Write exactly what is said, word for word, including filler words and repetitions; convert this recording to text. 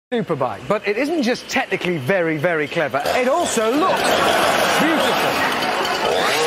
Superbike, but it isn't just technically very, very clever, it also looks beautiful.